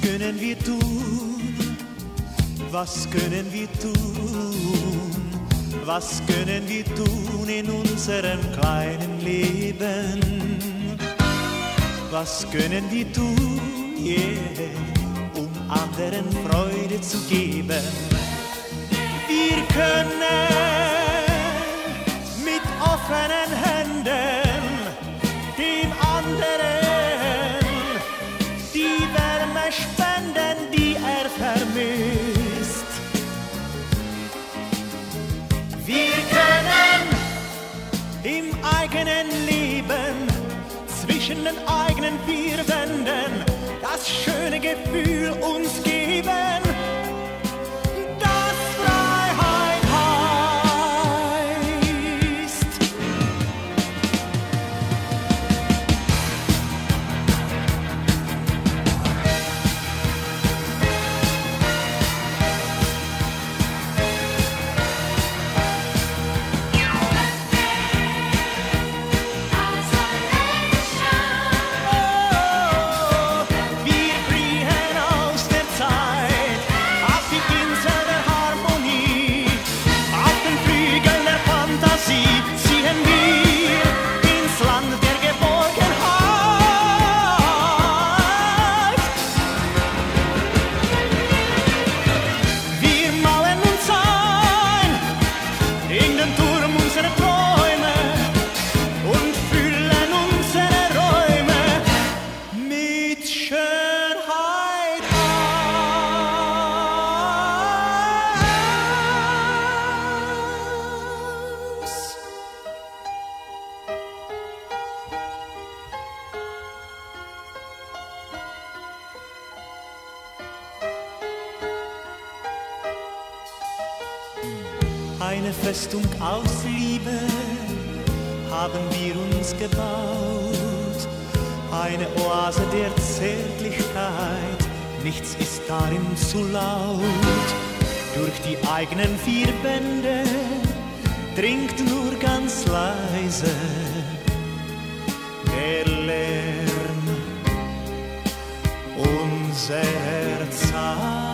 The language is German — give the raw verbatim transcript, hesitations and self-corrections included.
können wir tun? Was können wir tun? Was können wir tun in unserem kleinen Leben? Was können wir tun, yeah, um anderen Freude zu geben? Wir können mit offenen Händen dem anderen die Wärme spenden, die er vermisst. Wir können im eigenen Leben zwischen den eigenen vier Wänden das schöne Gefühl uns geben, das Freiheit heißt. Eine Festung aus Liebe haben wir uns gebaut, eine Oase der Zärtlichkeit, nichts ist darin zu laut. Durch die eigenen vier Wände dringt nur ganz leise der Lärm unserer Zeit.